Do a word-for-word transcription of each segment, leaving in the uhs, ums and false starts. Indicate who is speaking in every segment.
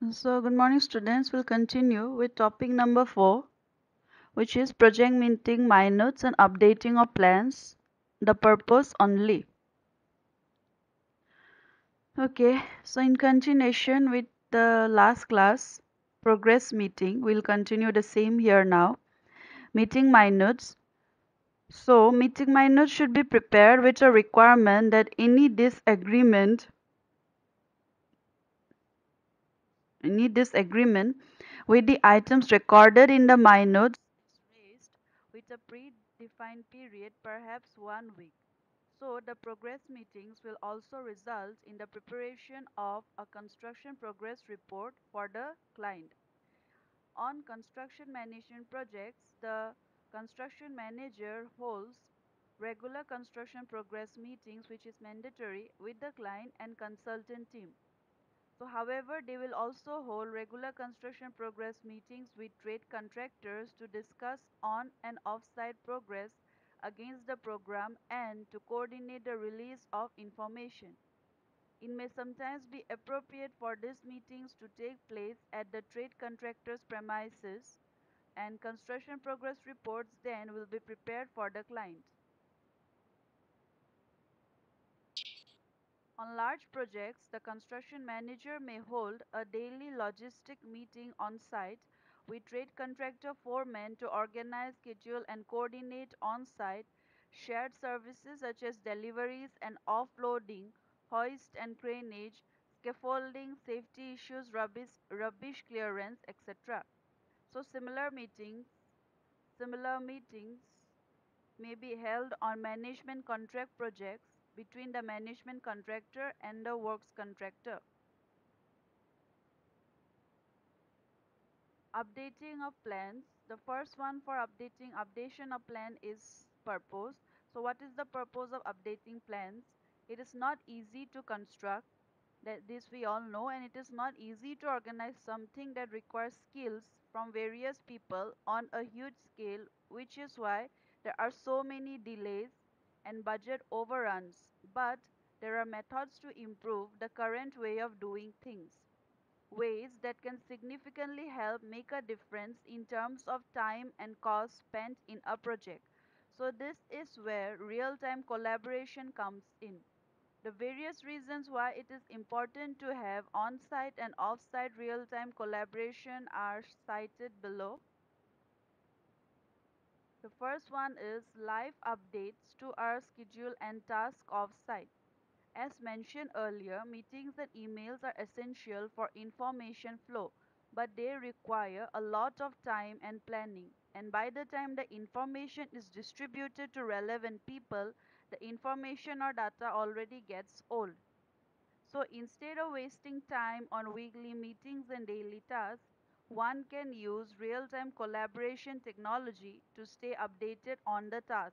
Speaker 1: So, good morning, students. We'll continue with topic number four, which is project meeting minutes and updating of plans, the purpose only. Okay, so in continuation with the last class, progress meeting, we'll continue the same here now. Meeting minutes. So, meeting minutes should be prepared with a requirement that any disagreement, any disagreement with the items recorded in the minutes is raised with a predefined period, perhaps one week. So, the progress meetings will also result in the preparation of a construction progress report for the client. On construction management projects, the construction manager holds regular construction progress meetings, which is mandatory, with the client and consultant team. So, however, they will also hold regular construction progress meetings with trade contractors to discuss on and off-site progress against the program and to coordinate the release of information. It may sometimes be appropriate for these meetings to take place at the trade contractor's premises, and construction progress reports then will be prepared for the client. On large projects, the construction manager may hold a daily logistic meeting on site with trade contractor foremen to organize, schedule, and coordinate on site shared services such as deliveries and offloading, hoist and craneage, scaffolding, safety issues, rubbish, rubbish clearance, et cetera. So similar meetings, similar meetings may be held on management contract projects between the management contractor and the works contractor. Updating of plans. The first one for updating updation of plan is purpose. So what is the purpose of updating plans? It is not easy to construct, that this we all know, and it is not easy to organize something that requires skills from various people on a huge scale, which is why there are so many delays and budget overruns. But there are methods to improve the current way of doing things, ways that can significantly help make a difference in terms of time and cost spent in a project. So this is where real-time collaboration comes in. The various reasons why it is important to have on-site and off-site real-time collaboration are cited below. The first one is live updates to our schedule and task off-site. As mentioned earlier, meetings and emails are essential for information flow, but they require a lot of time and planning. And by the time the information is distributed to relevant people, the information or data already gets old. So instead of wasting time on weekly meetings and daily tasks, one can use real-time collaboration technology to stay updated on the task.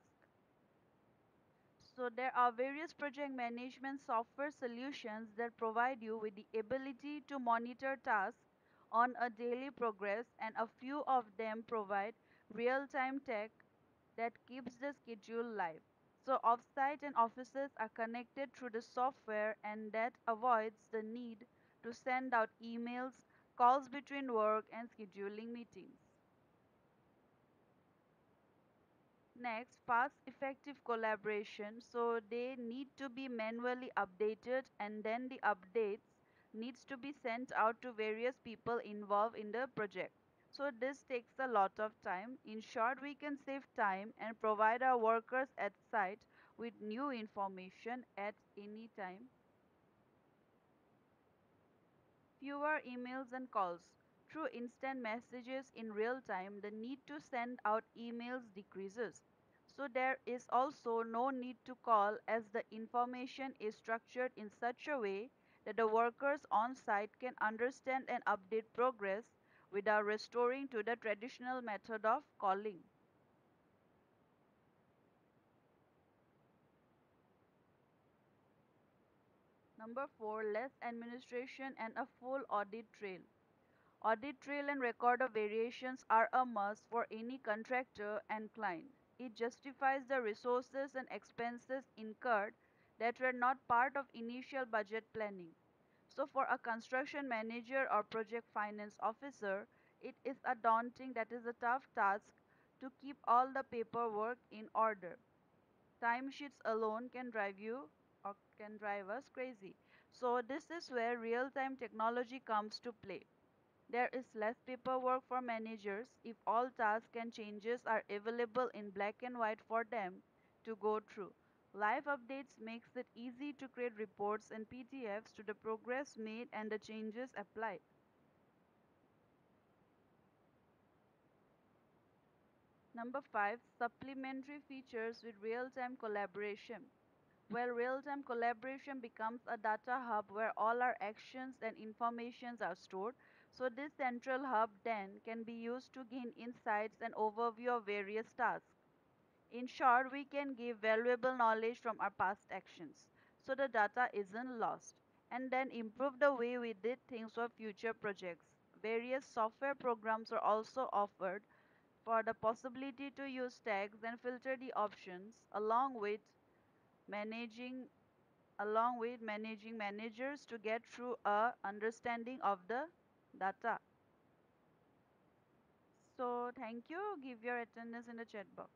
Speaker 1: So there are various project management software solutions that provide you with the ability to monitor tasks on a daily progress, and a few of them provide real-time tech that keeps the schedule live. So offsite and offices are connected through the software, and that avoids the need to send out emails, calls between work and scheduling meetings. Next, fast effective collaboration. So they need to be manually updated, and then the updates needs to be sent out to various people involved in the project. So this takes a lot of time. In short, we can save time and provide our workers at site with new information at any time. Fewer emails and calls. Through instant messages in real time, the need to send out emails decreases. So there is also no need to call, as the information is structured in such a way that the workers on site can understand and update progress without restoring to the traditional method of calling. Number four, less administration and a full audit trail. Audit trail and record of variations are a must for any contractor and client. It justifies the resources and expenses incurred that were not part of initial budget planning. So for a construction manager or project finance officer, it is a daunting, that is a tough task to keep all the paperwork in order. Timesheets alone can drive you or can drive us crazy. So this is where real-time technology comes to play. There is less paperwork for managers if all tasks and changes are available in black and white for them to go through. Live updates makes it easy to create reports and P D Fs to the progress made and the changes applied. Number five, supplementary features with real-time collaboration. Well, real-time collaboration becomes a data hub where all our actions and informations are stored. So this central hub then can be used to gain insights and overview of various tasks. In short, we can give valuable knowledge from our past actions. So the data isn't lost. And then improve the way we did things for future projects. Various software programs are also offered for the possibility to use tags and filter the options along with managing along with managing managers to get through a understanding of the data. So thank you. Give your attendance in the chat box.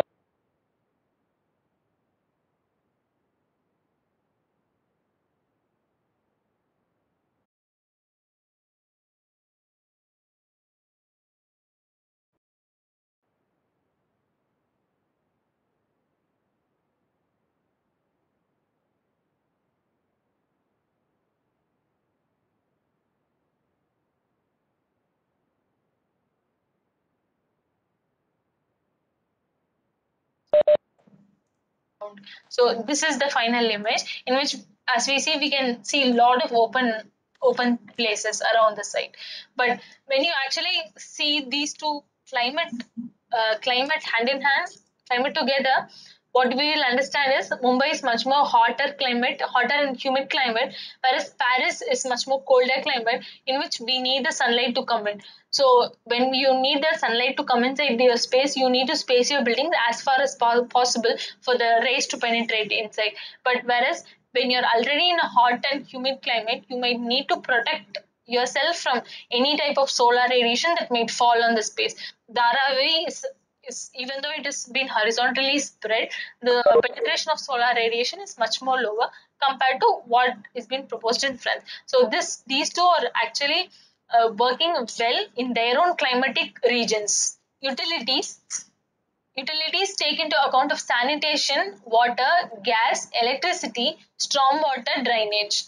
Speaker 2: So this is the final image in which, as we see, we can see a lot of open open places around the site. But when you actually see these two climate uh, climate hand in hand, climate together, what we will understand is Mumbai is much more hotter climate, hotter and humid climate, whereas Paris is much more colder climate in which we need the sunlight to come in. So when you need the sunlight to come inside your space, you need to space your buildings as far as po- possible for the rays to penetrate inside. But whereas when you're already in a hot and humid climate, you might need to protect yourself from any type of solar radiation that might fall on the space. Dharavi is is even though it has been horizontally spread, the penetration of solar radiation is much more lower compared to what is being proposed in France. So this these two are actually uh, working well in their own climatic regions. Utilities Utilities take into account of sanitation, water, gas, electricity, stormwater drainage,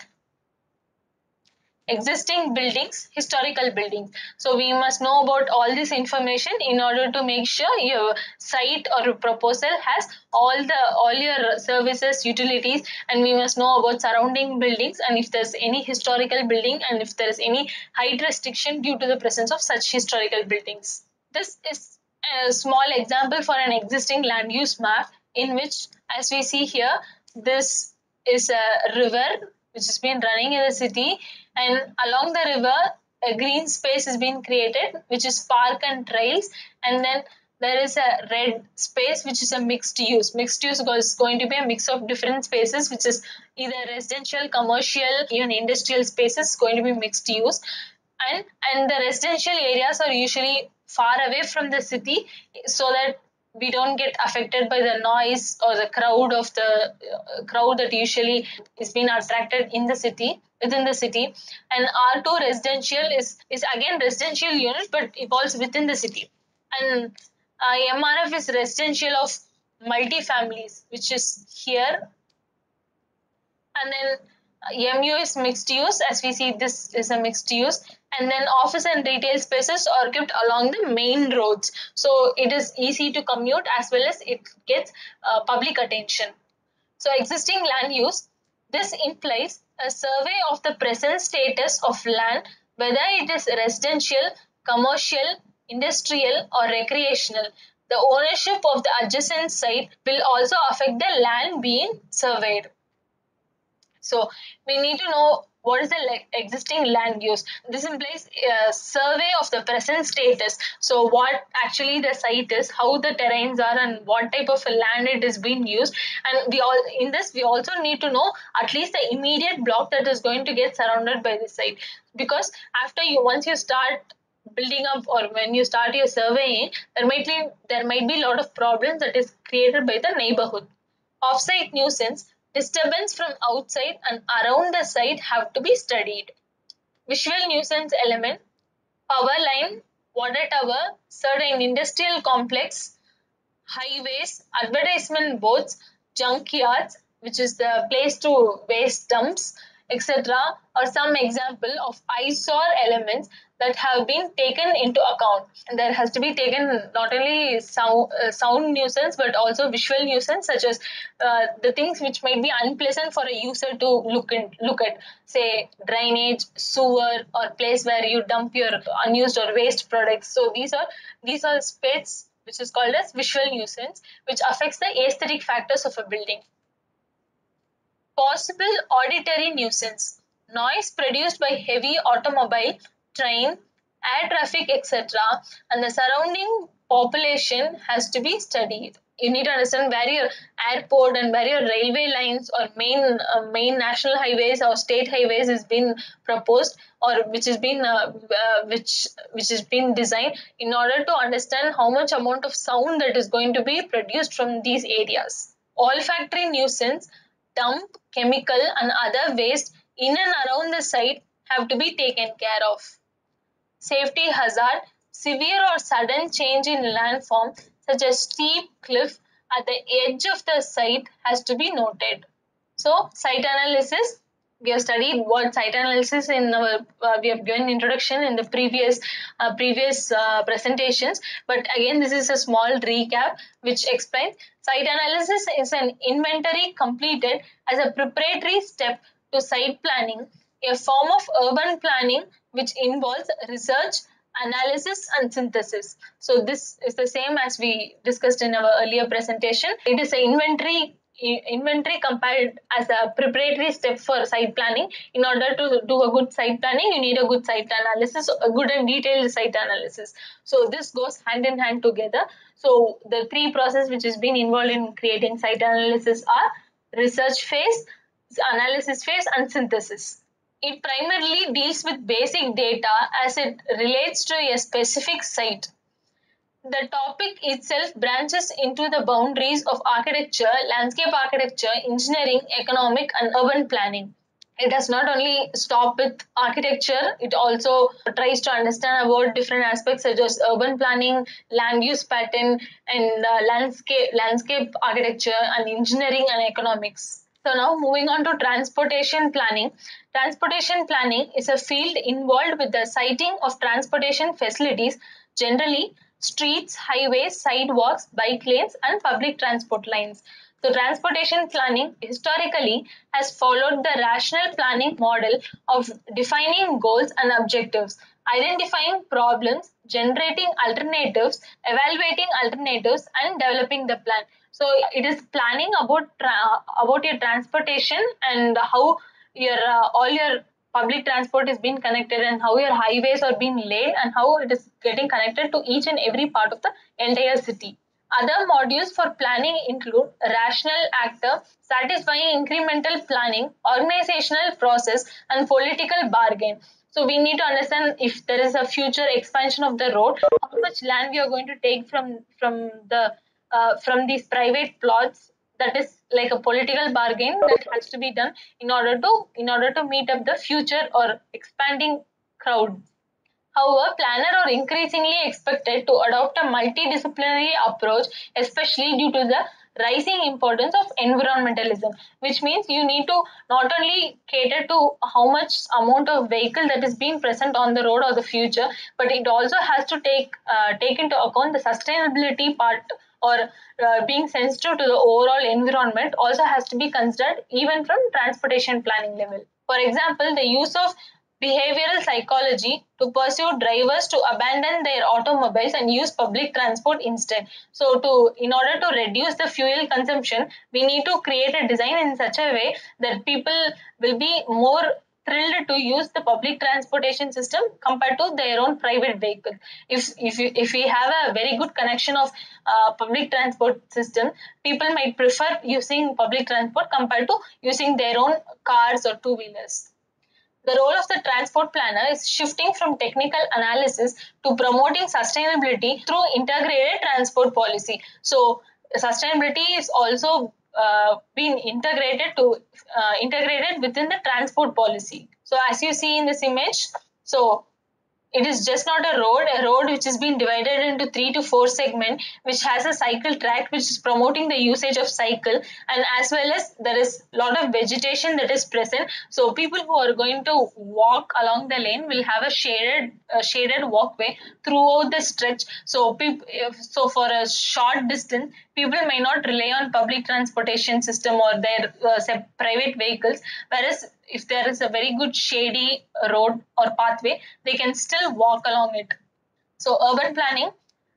Speaker 2: existing buildings, historical buildings. So we must know about all this information in order to make sure your site or proposal has all the all your services, utilities, and we must know about surrounding buildings and if there's any historical building and if there is any height restriction due to the presence of such historical buildings. This is a small example for an existing land use map in which, as we see here, this is a river which has been running in the city, and along the river, a green space has been created, which is park and trails, and then there is a red space which is a mixed use. Mixed use is going to be a mix of different spaces, which is either residential, commercial, even industrial spaces going to be mixed use, and and the residential areas are usually far away from the city so that we don't get affected by the noise or the crowd of the uh, crowd that usually is being attracted in the city within the city. And R two residential is is again residential unit but evolves within the city. And uh, M R F is residential of multi families, which is here. And then uh, M U is mixed use. As we see, this is a mixed use. And then office and retail spaces are kept along the main roads. So it is easy to commute as well as it gets uh, public attention. So existing land use, this implies a survey of the present status of land, whether it is residential, commercial, industrial or recreational. The ownership of the adjacent site will also affect the land being surveyed. So we need to know what is the like, existing land use. This implies a survey of the present status. So what actually the site is, how the terrains are, and what type of land it is being used. And we all in this we also need to know at least the immediate block that is going to get surrounded by the site. Because after you once you start building up or when you start your surveying, there might be there might be a lot of problems that is created by the neighborhood. Offsite nuisance, disturbance from outside and around the site have to be studied. Visual nuisance element, power line, water tower, certain industrial complex, highways, advertisement boards, junkyards, which is the place to waste dumps, et cetera, are some example of eyesore elements that have been taken into account. And there has to be taken not only sound, uh, sound nuisance but also visual nuisance, such as uh, the things which might be unpleasant for a user to look in, look at, say drainage, sewer, or place where you dump your unused or waste products. So these are these are aspects which is called as visual nuisance, which affects the aesthetic factors of a building. Possible auditory nuisance, noise produced by heavy automobile, train, air traffic, et cetera, and the surrounding population has to be studied. You need to understand where your airport and where your railway lines or main uh, main national highways or state highways is been proposed, or which has been uh, uh, which which has been designed in order to understand how much amount of sound that is going to be produced from these areas. Olfactory nuisance, dump, chemical, and other waste in and around the site have to be taken care of. Safety hazard, severe or sudden change in landform, such as steep cliff at the edge of the site, has to be noted. So, site analysis. We have studied what site analysis in our uh, we have given introduction in the previous uh, previous uh, presentations. But again, this is a small recap which explains site analysis is an inventory completed as a preparatory step to site planning, a form of urban planning which involves research, analysis, and synthesis. So this is the same as we discussed in our earlier presentation. It is an inventory inventory compared as a preparatory step for site planning. In order to do a good site planning, you need a good site analysis, a good and detailed site analysis. So this goes hand in hand together. So the three processes which has been involved in creating site analysis are research phase, analysis phase, and synthesis. It primarily deals with basic data as it relates to a specific site. The topic itself branches into the boundaries of architecture, landscape architecture, engineering, economic, and urban planning. It does not only stop with architecture, it also tries to understand about different aspects such as urban planning, land use pattern, and uh, landscape landscape architecture, and engineering and economics. So now moving on to transportation planning. Transportation planning is a field involved with the siting of transportation facilities, generally streets, highways, sidewalks, bike lanes, and public transport lines. So transportation planning historically has followed the rational planning model of defining goals and objectives, identifying problems, generating alternatives, evaluating alternatives, and developing the plan. So it is planning about tra- about your transportation and how your uh, all your public transport is being connected and how your highways are being laid and how it is getting connected to each and every part of the entire city. Other modules for planning include rational actor, satisfying incremental planning, organizational process, and political bargain. So we need to understand if there is a future expansion of the road, how much land we are going to take from from the uh, from these private plots. That is like a political bargain that has to be done in order to in order to meet up the future or expanding crowd. However, planners are increasingly expected to adopt a multidisciplinary approach, especially due to the rising importance of environmentalism, which means you need to not only cater to how much amount of vehicle that is being present on the road or the future, but it also has to take uh, take into account the sustainability part, or uh, being sensitive to the overall environment also has to be considered even from transportation planning level. For example, the use of behavioral psychology to pursue drivers to abandon their automobiles and use public transport instead. So to in order to reduce the fuel consumption, we need to create a design in such a way that people will be more thrilled to use the public transportation system compared to their own private vehicle. If if you, if we have a very good connection of uh, public transport system, people might prefer using public transport compared to using their own cars or two wheelers. The role of the transport planner is shifting from technical analysis to promoting sustainability through integrated transport policy. So, sustainability is also uh, being integrated to uh, integrated within the transport policy. So, as you see in this image, so it is just not a road, a road which has been divided into three to four segment, which has a cycle track, which is promoting the usage of cycle, and as well as there is a lot of vegetation that is present. So people who are going to walk along the lane will have a shaded, uh, shaded walkway throughout the stretch. So people, so for a short distance, people may not rely on public transportation system or their uh, private vehicles, whereas if there is a very good shady road or pathway, they can still walk along it. So, urban planning,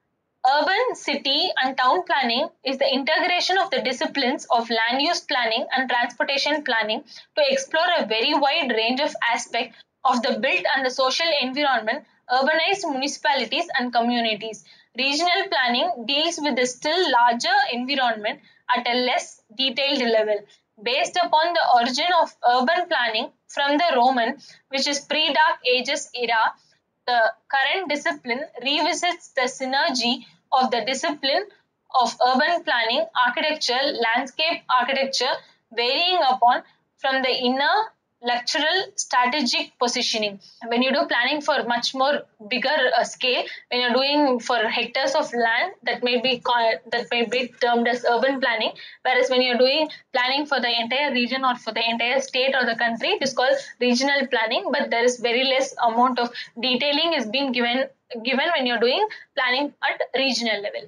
Speaker 2: urban, city, and town planning is the integration of the disciplines of land use planning and transportation planning to explore a very wide range of aspects of the built and the social environment, urbanized municipalities and communities. Regional planning deals with the still larger environment at a less detailed level. Based upon the origin of urban planning from the Roman, which is pre Dark Ages era, the current discipline revisits the synergy of the discipline of urban planning, architecture, landscape architecture, varying upon from the inner lectural strategic positioning. When you do planning for much more bigger uh, scale, when you're doing for hectares of land, that may be called, that may be termed as urban planning, whereas when you're doing planning for the entire region or for the entire state or the country, it is called regional planning, but there is very less amount of detailing is being given given when you're doing planning at regional level.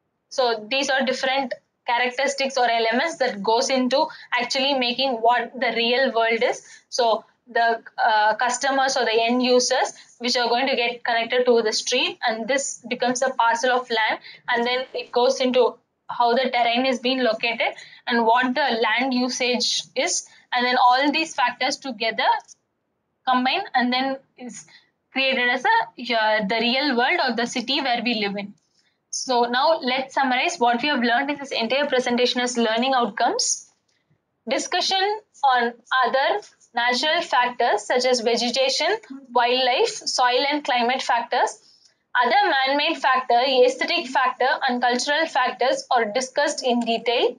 Speaker 2: So these are different characteristics or elements that goes into actually making what the real world is. So the uh, customers or the end users which are going to get connected to the street, and this becomes a parcel of land, and then it goes into how the terrain is being located and what the land usage is, and then all these factors together combine and then is created as a uh, the real world or the city where we live in. So now let's summarize what we have learned in this entire presentation as learning outcomes. Discussion on other natural factors such as vegetation, wildlife, soil and climate factors. Other man-made factor, aesthetic factor and cultural factors are discussed in detail.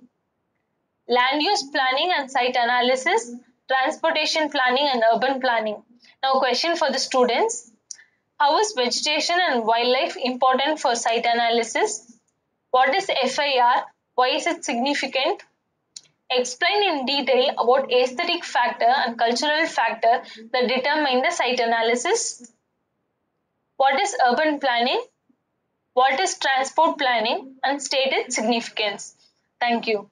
Speaker 2: Land use planning and site analysis, transportation planning and urban planning. Now question for the students. How is vegetation and wildlife important for site analysis? What is F I R? Why is it significant? Explain in detail about aesthetic factor and cultural factor that determine the site analysis. What is urban planning? What is transport planning? And state its significance. Thank you.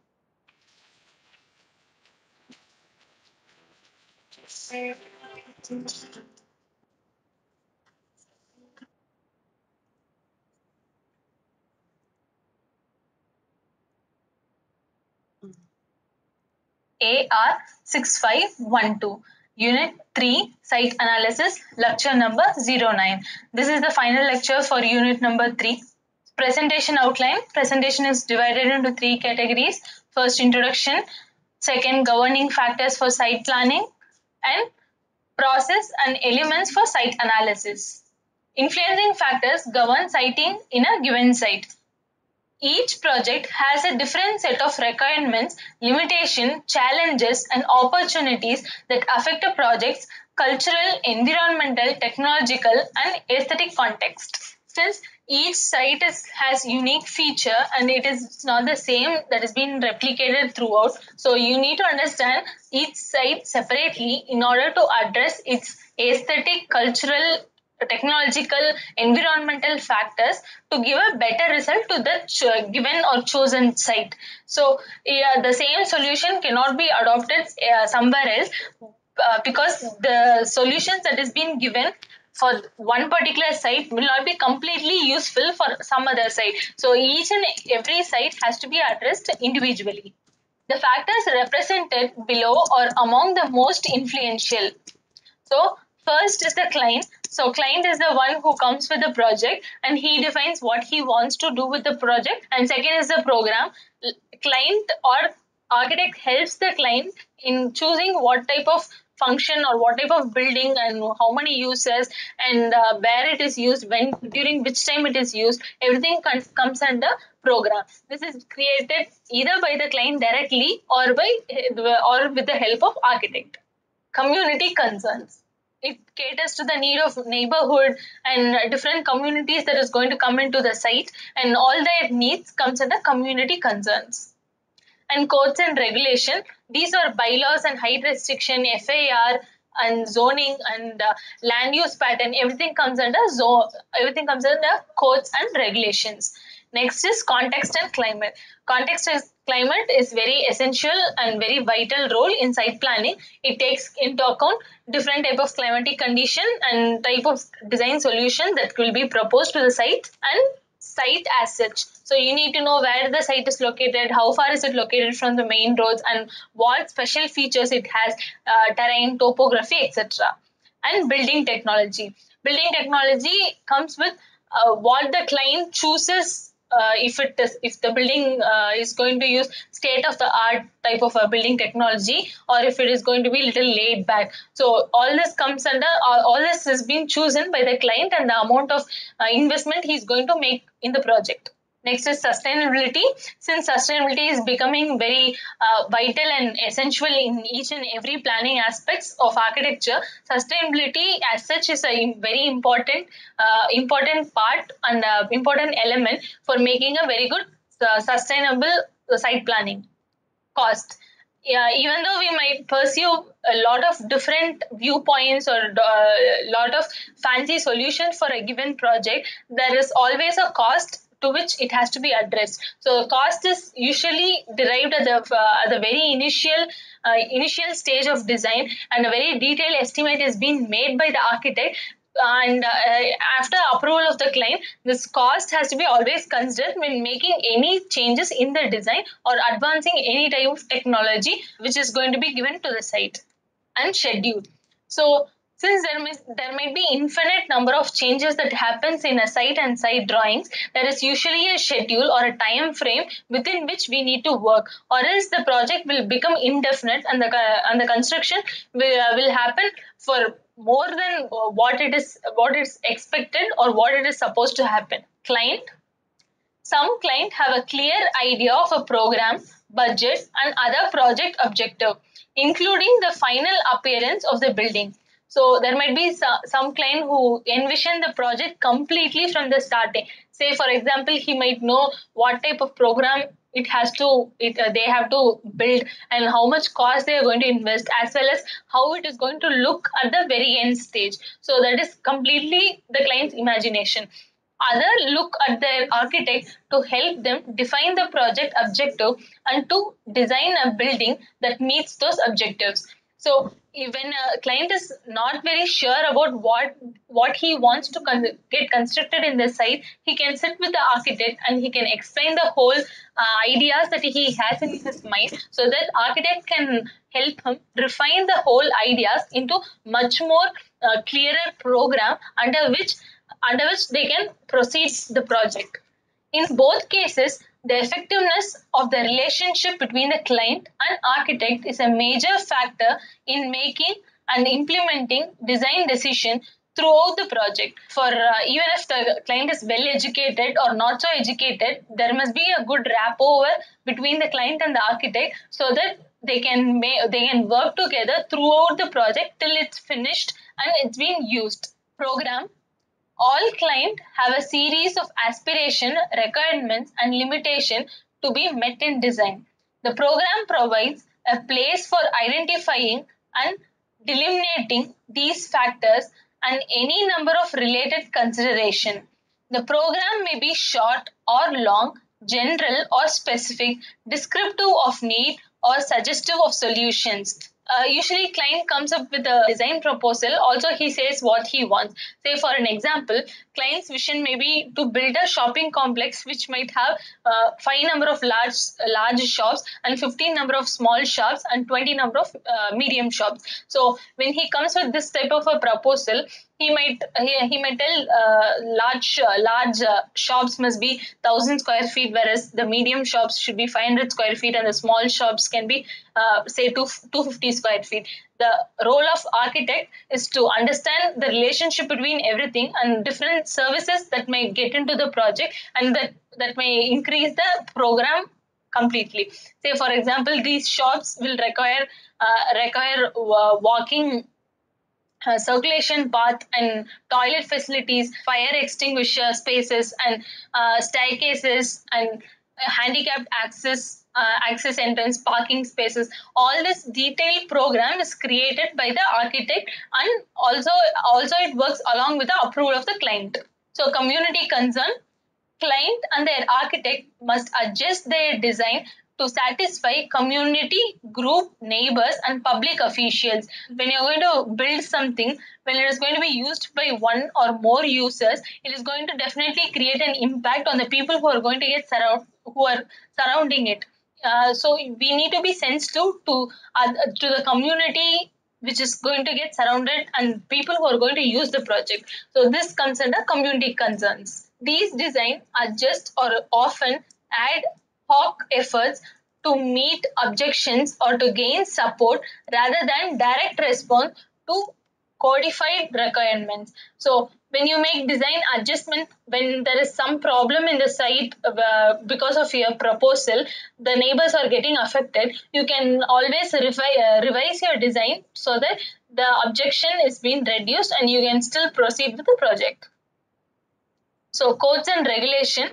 Speaker 2: A R six five one two. Unit three, Site Analysis, lecture number zero nine. This is the final lecture for unit number three. Presentation outline. Presentation is divided into three categories. First, introduction. Second, governing factors for site planning. And process and elements for site analysis. Influencing factors govern siting in a given site. Each project has a different set of requirements, limitations, challenges, and opportunities that affect a project's cultural, environmental, technological, and aesthetic context. Since each site is, has unique feature and it is not the same that is being replicated throughout, so you need to understand each site separately in order to address its aesthetic, cultural, technological, environmental factors to give a better result to the ch- given or chosen site. So, yeah, the same solution cannot be adopted uh, somewhere else uh, because the solutions that is being given for one particular site will not be completely useful for some other site. So, each and every site has to be addressed individually. The factors represented below are among the most influential. So first is the client. So client is the one who comes with the project and he defines what he wants to do with the project. And second is the program. L- Client or architect helps the client in choosing what type of function or what type of building and how many uses and uh, where it is used, when, during which time it is used. Everything con- comes under program. This is created either by the client directly or by or with the help of architect. Community concerns. It caters to the need of neighborhood and different communities that is going to come into the site, and all their needs comes under community concerns. And codes and regulation. These are bylaws and height restriction, F A R, and zoning and uh, land use pattern. Everything comes under zo- everything comes under codes and regulations. Next is context and climate. Context is climate is very essential and very vital role in site planning. It takes into account different type of climatic condition and type of design solution that will be proposed to the site and site as such. So you need to know where the site is located, how far is it located from the main roads, and what special features it has, uh, terrain, topography, et cetera. And building technology. Building technology comes with uh, what the client chooses. Uh, if it is, if the building uh, is going to use state of the art type of a building technology, or if it is going to be little laid back. So all this comes under all, all this has been chosen by the client and the amount of uh, investment he is going to make in the project. Next is sustainability. Since sustainability is becoming very uh, vital and essential in each and every planning aspects of architecture, sustainability as such is a very important, uh, important part and uh, important element for making a very good uh, sustainable uh, site planning. Cost. Yeah, even though we might pursue a lot of different viewpoints or a uh, lot of fancy solutions for a given project, there is always a cost to which it has to be addressed. So cost is usually derived at the uh, at the very initial uh, initial stage of design, and a very detailed estimate is being made by the architect. And uh, after approval of the client, this cost has to be always considered when making any changes in the design or advancing any type of technology which is going to be given to the site. And schedule. So since there may, there might be infinite number of changes that happens in a site and site drawings, there is usually a schedule or a time frame within which we need to work, or else the project will become indefinite and the and the construction will, uh, will happen for more than uh, what it is what is expected or what it is supposed to happen. Client. Some client have a clear idea of a program, budget, and other project objective, including the final appearance of the building. So there might be some, some client who envision the project completely from the starting. Say, for example, he might know what type of program it has to it, uh, they have to build and how much cost they are going to invest, as well as how it is going to look at the very end stage. So that is completely the client's imagination. Other look at their architect to help them define the project objective and to design a building that meets those objectives. So when a client is not very sure about what what he wants to con- get constructed in the site, he can sit with the architect and he can explain the whole uh, ideas that he has in his mind, so that architect can help him refine the whole ideas into much more uh, clearer program under which under which they can proceed the project. In both cases, the effectiveness of the relationship between the client and architect is a major factor in making and implementing design decision throughout the project. For uh, even if the client is well educated or not so educated, there must be a good rapport between the client and the architect, so that they can ma- they can work together throughout the project till it's finished and it's being used. Program. All clients have a series of aspiration, requirements, and limitation to be met in design. The program provides a place for identifying and delimiting these factors and any number of related consideration. The program may be short or long, general or specific, descriptive of need or suggestive of solutions. uh, usually client comes up with a design proposal. Also he says what he wants. Say for an example, client's vision may be to build a shopping complex which might have uh, five number of large large shops and fifteen number of small shops and twenty number of uh, medium shops. So when he comes with this type of a proposal, he might he, he might tell uh, large uh, large uh, shops must be one thousand square feet, whereas the medium shops should be five hundred square feet and the small shops can be uh, say two, two hundred fifty square feet. The role of architect is to understand the relationship between everything and different services that may get into the project, and that that may increase the program completely. Say for example, these shops will require uh, require uh, walking uh, circulation path and toilet facilities, fire extinguisher spaces, and uh, staircases, and uh, handicapped access uh, access entrance, parking spaces. All this detailed program is created by the architect, and also also it works along with the approval of the client. So community concern, client and their architect must adjust their design to satisfy community, group, neighbors, and public officials. When you're going to build something, when it is going to be used by one or more users, it is going to definitely create an impact on the people who are going to get surround, who are surrounding it. Uh, so we need to be sensitive to uh, to the community which is going to get surrounded and people who are going to use the project. So this comes under community concerns. These designs adjust or often ad hoc efforts to meet objections or to gain support rather than direct response to codified requirements. So when you make design adjustment, when there is some problem in the site uh, because of your proposal, the neighbors are getting affected, you can always revi- uh, revise your design so that the objection is being reduced and you can still proceed with the project. So codes and regulation.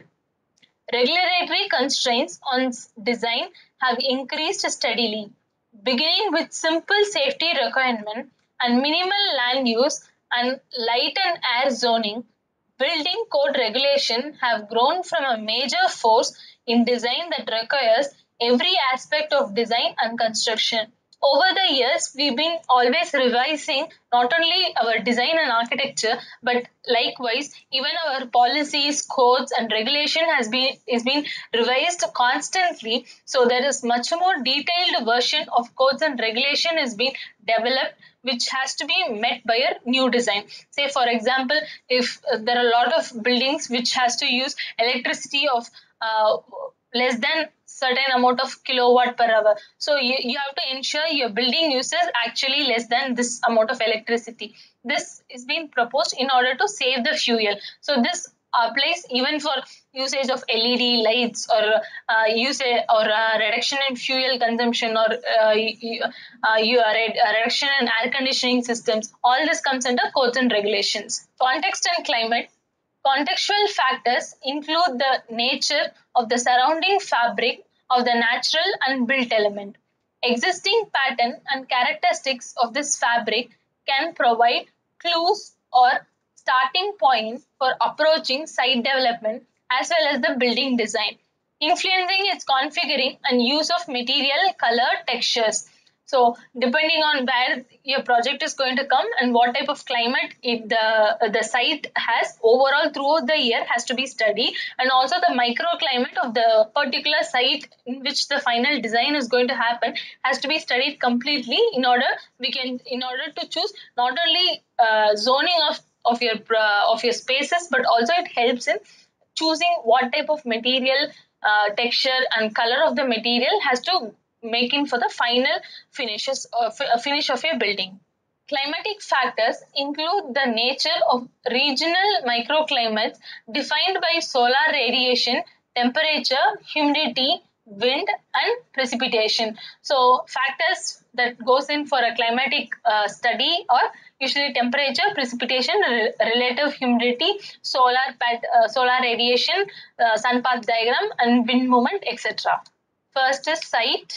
Speaker 2: Regulatory constraints on design have increased steadily, beginning with simple safety requirement and minimal land use and light and air zoning. Building code regulation have grown from a major force in design that requires every aspect of design and construction. Over the years, we've been always revising not only our design and architecture, but likewise, even our policies, codes, and regulation has been is being revised constantly. So there is much more detailed version of codes and regulation is being developed, which has to be met by a new design. Say, for example, if uh, there are a lot of buildings which has to use electricity of uh, less than certain amount of kilowatt per hour, so you, you have to ensure your building uses actually less than this amount of electricity. This is being proposed in order to save the fuel. So this applies even for usage of L E D lights, or uh, usage or uh, reduction in fuel consumption, or uh, you, uh, you are a reduction in air conditioning systems. All this comes under codes and regulations. Context and climate. Contextual factors include the nature of the surrounding fabric of the natural and built element. Existing pattern and characteristics of this fabric can provide clues or starting points for approaching site development as well as the building design, influencing its configuring and use of material, color, textures. So depending on where your project is going to come and what type of climate it, the the site has, overall throughout the year has to be studied, and also the microclimate of the particular site in which the final design is going to happen has to be studied completely in order we can in order to choose not only uh, zoning of of your uh, of your spaces, but also it helps in choosing what type of material, uh, texture, and color of the material has to make in for the final finishes uh, f- finish of your building. Climatic factors include the nature of regional microclimates defined by solar radiation, temperature, humidity, wind, and precipitation. So factors that goes in for a climatic uh, study are usually temperature, precipitation, re- relative humidity, solar pat- uh, solar radiation, uh, sun path diagram, and wind movement, et cetera. First is site.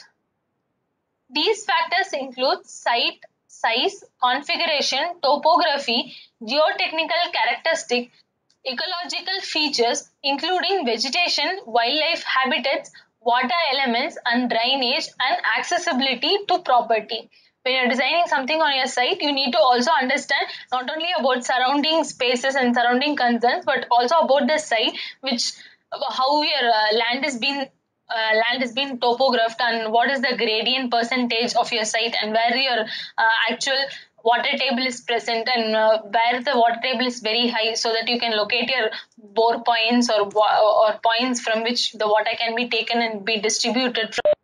Speaker 2: These factors include site, size, configuration, topography, geotechnical characteristics, ecological features including vegetation, wildlife habitats, water elements, and drainage and accessibility to property. when you're designing something on your site, you need to also understand not only about surrounding spaces and surrounding concerns, but also about the site, which how your uh, land is being uh, land is being topographed, and what is the gradient percentage of your site, and where your uh, actual water table is present, and uh, where the water table is very high, so that you can locate your bore points or or points from which the water can be taken and be distributed from.